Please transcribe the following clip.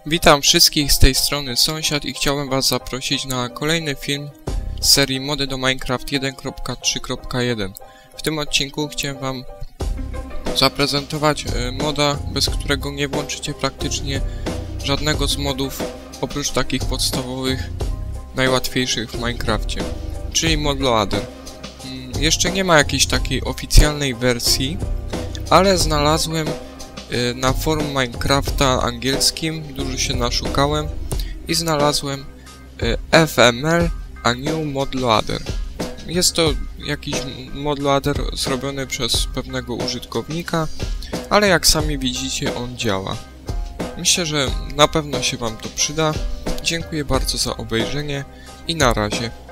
Witam wszystkich, z tej strony Sąsiad i chciałem was zaprosić na kolejny film z serii Mody do Minecraft 1.3.1. W tym odcinku chciałem wam zaprezentować moda, bez którego nie włączycie praktycznie żadnego z modów, oprócz takich podstawowych, najłatwiejszych w Minecrafcie, czyli mod Loader. Jeszcze nie ma jakiejś takiej oficjalnej wersji, ale znalazłem na forum Minecrafta angielskim, dużo się naszukałem i znalazłem FML A New Mod Loader. Jest to jakiś mod loader zrobiony przez pewnego użytkownika, ale jak sami widzicie, on działa. Myślę, że na pewno się wam to przyda. Dziękuję bardzo za obejrzenie i na razie.